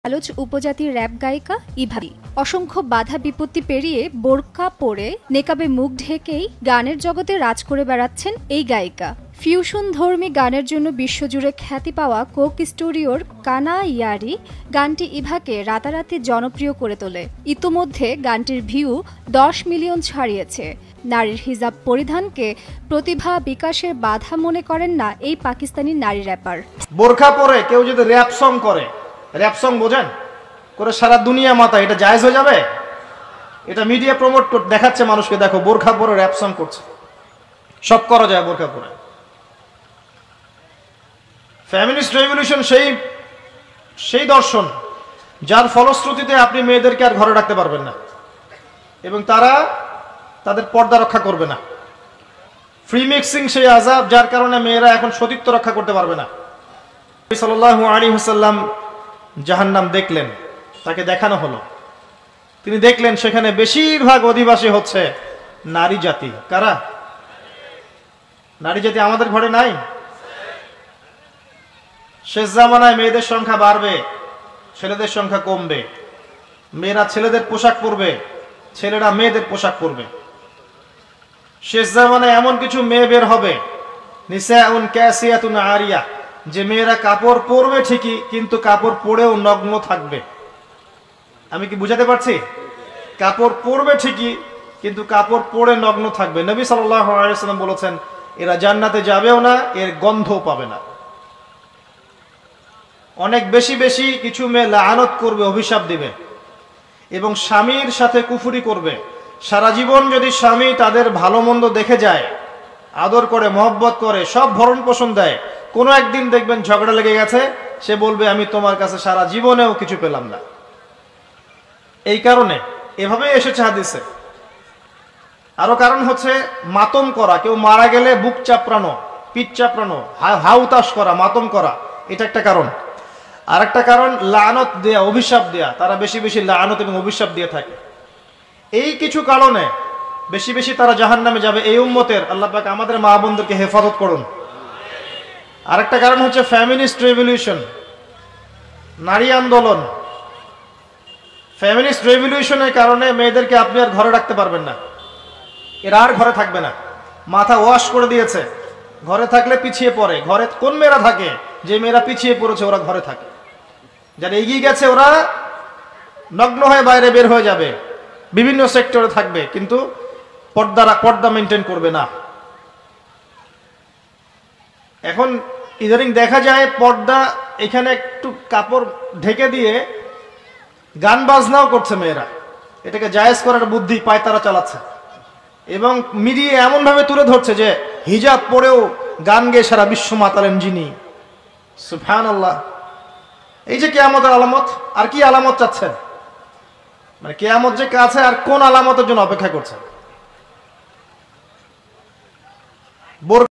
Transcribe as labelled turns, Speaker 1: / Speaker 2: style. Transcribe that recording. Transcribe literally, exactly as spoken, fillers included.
Speaker 1: আলোচ উপজাতির র‍্যাপ গায়িকা ইভা। অসংখ্য বাধা বিপত্তি পেরিয়ে বোরকা পরে নেকাবে মুখ ঢেকেই গানের জগতে রাজ করে বেড়াচ্ছেন এই গায়িকা। ফিউশন ধর্মী গানের জন্য বিশ্বজুড়ে খ্যাতি পাওয়া কোক স্টুডিওর কানা ইয়ারি গানটি ইভাকে রাতারাতি জনপ্রিয় করে তোলে। ইতোমধ্যে গানটির ভিউ দশ মিলিয়ন ছাড়িয়েছে। নারীর হিজাব পরিধানকে প্রতিভা বিকাশের বাধা মনে করেন না এই পাকিস্তানি নারী র্যাপার।
Speaker 2: বোরকা পরে কেউ যদি র‍্যাপ সং করে, র‍্যাপ সং বোঝেন, করে সারা দুনিয়া মাথা, এটা জায়েজ হয়ে যাবে? এটা মিডিয়া প্রমোট করতে দেখাচ্ছে মানুষকে, দেখো বোরকা পরে র‍্যাপ সং করছে। সব করা যায় বোরকা পরে। ফেমিনিস্ট রেভলিউশন সেই সেই দর্শন যার ফলশ্রুতিতে আপনি মেয়েদেরকে আর ঘরে রাখতে পারবেন না এবং তারা তাদের পর্দা রক্ষা করবে না। ফ্রি মিক্সিং সেই আযাব যার কারণে মেয়েরা এখন সতীত্ব রক্ষা করতে পারবে না। নবী সাল্লাল্লাহু আলাইহি ওয়াসাল্লাম জাহান্নাম দেখলেন, তাকে দেখানো হলো, তিনি দেখলেন সেখানে বেশিরভাগ অধিবাসী হচ্ছে নারী জাতি। কারা? নারী জাতি আমাদের ঘরে নাই? শেষ জামানায় মেয়েদের সংখ্যা বাড়বে, ছেলেদের সংখ্যা কমবে। মেয়েরা ছেলেদের পোশাক পরবে, ছেলেরা মেয়েদের পোশাক পরবে। শেষ জামানায় এমন কিছু মেয়ে বের হবে, নিসাউন কাসিয়াতুন আরিয়া, যে মেয়েরা কাপড় পরবে ঠিকই কিন্তু কাপড় পরেও নগ্ন থাকবে। আমি কি বুঝাতে পারছি? কাপড় পরবে ঠিকই কিন্তু কাপড় পরে নগ্ন থাকবে। নবী সাল্লাল্লাহু আলাইহি ওয়াসাল্লাম বলেছেন এরা জান্নাতে যাবেও না, এর গন্ধও পাবে না। অনেক বেশি বেশি কিছু মেয়ে লাআনত করবে, অভিশাপ দিবে এবং স্বামীর সাথে কুফরি করবে। সারা জীবন যদি স্বামী তাদের ভালো মন্দ দেখে যায়, আদর করে, মহব্বত করে, সব ভরণ পোষণ দেয়, কোনো একদিন দেখবেন ঝগড়া লেগে গেছে, সে বলবে আমি তোমার কাছে সারা জীবনেও কিছু পেলাম না। এই কারণে এভাবে এসেছে হাদিসে। আরো কারণ হচ্ছে মাতম করা, কেউ মারা গেলে বুক চাপড়ানো, পিঠ চাপড়ানো, হাউতাস করা, মাতম করা, এটা একটা কারণ। আর একটা কারণ লাআনত দেয়া, অভিশাপ দেয়া। তারা বেশি বেশি লাআনত এবং অভিশাপ দিয়ে থাকে। এই কিছু কারণে বেশি বেশি তারা জাহান্নামে যাবে। এই উম্মতের আল্লাহ পাক আমাদের মা বোনদেরকে হেফাজত করুন। আরেকটা কারণ হচ্ছে ফেমিনিস্ট রেভলিউশন, নারী আন্দোলন। ফেমিনিস্ট রেভলিউশনের কারণে মেয়েদেরকে আপনি আর ঘরে রাখতে পারবেন না, এরা আর ঘরে থাকবে না। মাথা ওয়াশ করে দিয়েছে, ঘরে থাকলে পিছিয়ে পড়ে। ঘরে কোন মেয়েরা থাকে? যে মেয়েরা পিছিয়ে পড়েছে ওরা ঘরে থাকে। যারা এগিয়ে গেছে ওরা নগ্ন হয়ে বাইরে বের হয়ে যাবে, বিভিন্ন সেক্টরে থাকবে, কিন্তু পর্দা পর্দা মেনটেন করবে না। এখন ইদানিং দেখা যায় পর্দা এখানে একটু কাপড় ঢেকে দিয়ে গান বাজনাও করছে মেয়েরা। এটাকে জায়েজ করার বুদ্ধি পায় তারা চালাচ্ছে এবং মিডিয়া এমন ভাবে তুলে ধরছে যে হিজাব পরেও গান গেয়ে সারা বিশ্ব মাতালেন যিনি। সুবহানাল্লাহ। এই যে কিয়ামতের আলামত, আর কি আলামত চাচ্ছেন? মানে কিয়ামত যে কাছে, আর কোন আলামতের জন্য অপেক্ষা করছেন?